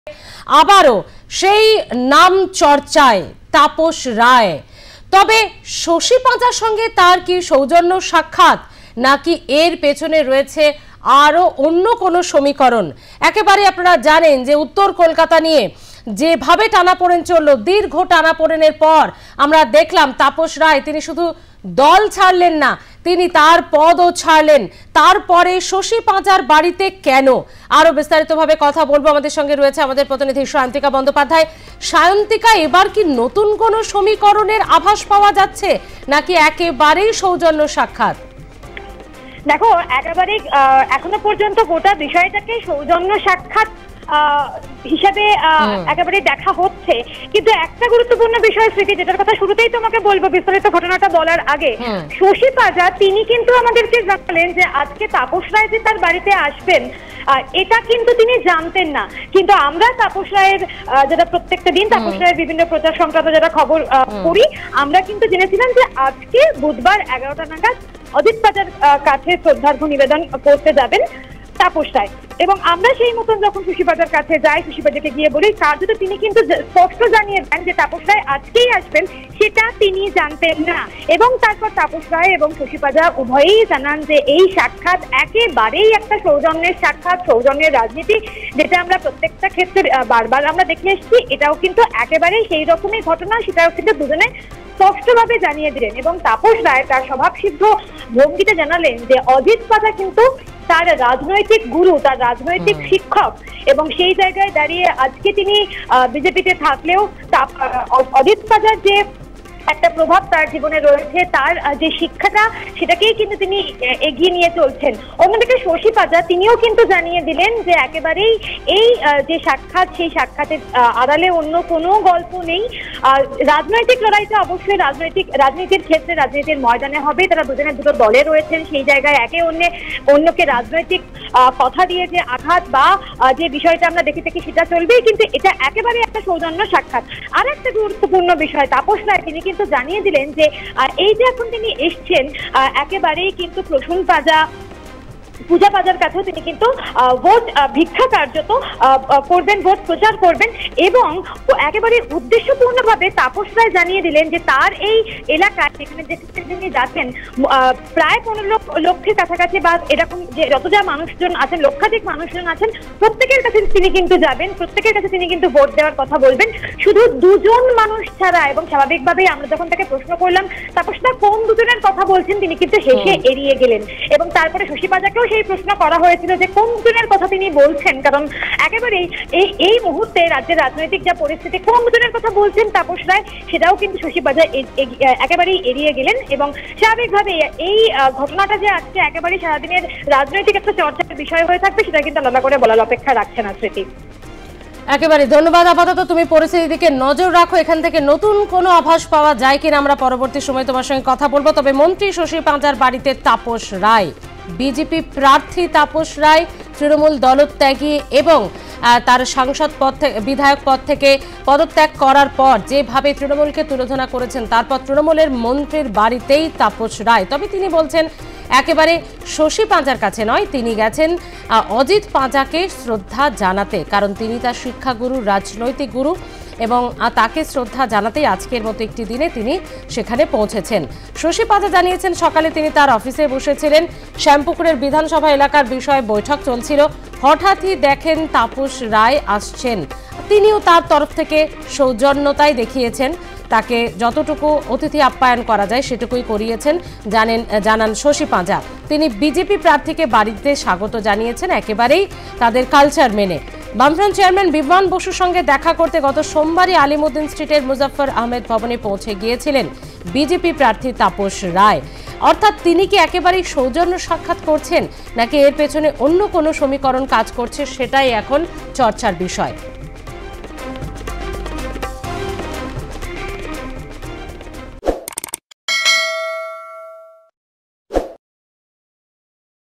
আবারও সেই নাম চর্চায় তাপস রায়। তবে শশী পাঁজার সঙ্গে তার কি সৌজন্য সাক্ষাৎ, নাকি এর পেছনে রয়েছে আরো অন্য কোনো সমীকরণ? একেবারে আপনারা জানেন যে উত্তর কলকাতা নিয়ে যেভাবে টানাপোড়েন চললো, দীর্ঘ টানাপোড়েনের পর আমরা দেখলাম তাপস রায় তিনি শুধু দল ছাড়লেন না, তিনি তার পদও ছাড়লেন। তারপরে শশী পাঁজার বাড়িতে কেন, আরো বিস্তারিতভাবে কথা বলবো। আমাদের সঙ্গে রয়েছে আমাদের প্রতিনিধি সায়ন্তিকা বন্দ্যোপাধ্যায়। সায়ন্তিকা, এবার কি নতুন কোনো সমীকরণের আভাস পাওয়া যাচ্ছে, নাকি একেবারেই সৌজন্য সাক্ষাৎ? দেখো, একেবারে এখনো পর্যন্ত গোটা বিষয়টাকে সৌজন্য সাক্ষাৎ হিসাবে একেবারে দেখা হচ্ছে, কিন্তু একটা গুরুত্বপূর্ণ বিষয় স্মৃতি, যেটার কথা শুরুতেই তোমাকে বলবো বিস্তারিত ঘটনাটা বলার আগে, শশী পাঁজা তিনি কিন্তু আমাদেরকে জানালেন যে আজকে তাপস রায় যে তার বাড়িতে আসবেন এটা কিন্তু তিনি জানতেন না। কিন্তু আমরা তাপস রায়ের যেটা প্রত্যেকটা দিন তাপস রায়ের বিভিন্ন প্রচার সংক্রান্ত যারা খবর করি, আমরা কিন্তু জেনেছিলাম যে আজকে বুধবার 11টা নাগাদ অজিত পাঁজার কাছে শ্রদ্ধার্ঘ্য নিবেদন করতে যাবেন তাপস রায়। এবং আমরা সেই মতন যখন শশী পাঁজার কাছে যাই, শশী পাঁজাকে গিয়ে বলি, কার্যত তিনি কিন্তু স্পষ্ট জানিয়ে দেন যে তাপস রায় আজকেই আসবেন, সেটা তিনি জানতেন না। এবং তারপর তাপস রায় এবং শশী পাঁজা উভয়েই জানান যে এই সাক্ষাৎ একেবারেই একটা সৌজন্যের সাক্ষাৎ, সৌজন্যের রাজনীতি, যেটা আমরা প্রত্যেকটা ক্ষেত্রে বারবার আমরা দেখে এসেছি। এটাও কিন্তু একেবারেই সেই রকমই ঘটনা, সেটাও কিন্তু দুজনে স্পষ্টভাবে জানিয়ে দিলেন। এবং তাপস রায় তার স্বভাবসিদ্ধ ভঙ্গিতে জানালেন যে অজিত পাঁজা কিন্তু তার রাজনৈতিক গুরু, তার রাজনৈতিক শিক্ষক, এবং সেই জায়গায় দাঁড়িয়ে আজকে তিনি বিজেপিতে থাকলেও অজিত পাঁজার যে একটা প্রভাব তার জীবনে রয়েছে, তার যে শিক্ষাটা, সেটাকেই কিন্তু তিনি এগিয়ে নিয়ে চলছেন। অন্যদিকে শশী পাঁজা তিনিও কিন্তু জানিয়ে দিলেন যে একেবারেই এই যে সাক্ষাৎ, সেই সাক্ষাতের আড়ালে অন্য কোনো গল্প নেই। রাজনৈতিক লড়াইটা অবশ্যই রাজনীতির ক্ষেত্রে, রাজনীতির ময়দানে হবে। তারা দুজনে দুটো দলে রয়েছেন, সেই জায়গায় একে অন্যকে রাজনৈতিক কথা দিয়ে যে আঘাত বা যে বিষয়টা আমরা দেখে থাকি সেটা চলবেই, কিন্তু এটা একেবারে একটা সৌজন্য সাক্ষাৎ। আর একটা গুরুত্বপূর্ণ বিষয়, তাপস রায় তিনি কিন্তু জানিয়ে দিলেন যে এই যে এখন তিনি এসছেন, একেবারেই কিন্তু প্রসূন পাঁজা, পূজা পাঁজার কাছেও তিনি কিন্তু ভোট ভিক্ষা কার্যত করবেন, ভোট প্রচার করবেন। এবং একেবারে উদ্দেশ্যপূর্ণভাবে তাপস রায় জানিয়ে দিলেন যে তার এই এলাকায় যেখানে তিনি যাচ্ছেন প্রায় 15 লক্ষের কাছাকাছি বা এরকম যে যত যা মানুষজন আছেন, লক্ষাধিক মানুষজন আছেন, প্রত্যেকের কাছে তিনি কিন্তু যাবেন, প্রত্যেকের কাছে তিনি কিন্তু ভোট দেওয়ার কথা বলবেন, শুধু দুজন মানুষ ছাড়া। এবং স্বাভাবিকভাবেই আমরা যখন তাকে প্রশ্ন করলাম তাপস রায় কোন দুজনের কথা বলছেন, তিনি কিন্তু হেসে এড়িয়ে গেলেন। এবং তারপরে শশী পাঁজাকেও সেই প্রশ্ন করা হয়েছিল যে কোন দুজনের কথা তিনি বলছেন, কারণ একেবারেই এই মুহূর্তে রাজ্যের রাজনৈতিক যা পরিস্থিতি, কোন দুজনের কথা বলছেন তাপস রায়, সেটাও কিন্তু শশী পাঁজা একেবারেই এড়িয়ে গেলেন। এবং স্বাভাবিকভাবে এই ঘটনাটা যে আজকে একেবারেই সারাদিনের রাজনৈতিক একটা চর্চার বিষয় হয়ে থাকবে, সেটা কিন্তু আলাদা করে বলার অপেক্ষা রাখছে না স্মৃতি। একেবারে ধন্যবাদ। আপাতত তুমি পরিস্থিতির দিকে নজর রাখো, এখান থেকে নতুন কোনো আভাস পাওয়া যায় কিনা আমরা পরবর্তী সময় তোমার সঙ্গে কথা বলবো। তবে মন্ত্রী শশী পাঁজার বাড়িতে তাপস রায়, বিজেপি প্রার্থী তাপস রায় তৃণমূল দলত্যাগী এবং তার সাংসদ পদ থেকে, বিধায়ক পদ থেকে পদত্যাগ করার পর যেভাবে তৃণমূলকে তুলোধনা করেছেন, তারপর তৃণমূলের মন্ত্রীর বাড়িতেই তাপস রায়। তবে তিনি বলছেন একেবারে শশী পাঁজার কাছে নয়, তিনি গেছেন অজিত পাঁজাকে শ্রদ্ধা জানাতে, কারণ তিনি তার শিক্ষাগুরু, রাজনৈতিক গুরু, এবং তাকে শ্রদ্ধা জানাতেই আজকের মতো একটি দিনে তিনি সেখানে পৌঁছেছেন। শশী পাঁজা জানিয়েছেন সকালে তিনি তার অফিসে বসেছিলেন, শ্যামপুকুরের বিধানসভা এলাকার বিষয়ে বৈঠক চলছিল, হঠাৎই দেখেন তাপস রায় আসছেন। তিনিও তার তরফ থেকে সৌজন্যতাই দেখিয়েছেন, তাকে যতটুকু অতিথি আপ্যায়ন করা যায় সেটুকুই করিয়েছেন জানান শশী পাঁজা। তিনি বিজেপি প্রার্থীকে বাড়িতে স্বাগত জানিয়েছেন একেবারেই তাদের কালচার মেনে। বামফ্রন্ট চেয়ারম্যান বিমান বসুর সঙ্গে দেখা করতে গত সোমবারই আলিমুদ্দিন স্ট্রিটের মুজাফফর আহমেদ ভবনে পৌঁছে গিয়েছিলেন বিজেপি প্রার্থী তাপস রায়। অর্থাৎ তিনি কি একেবারেই সৌজন্য সাক্ষাৎ করছেন, নাকি এর পেছনে অন্য কোনো সমীকরণ কাজ করছে, সেটাই এখন চর্চার বিষয়।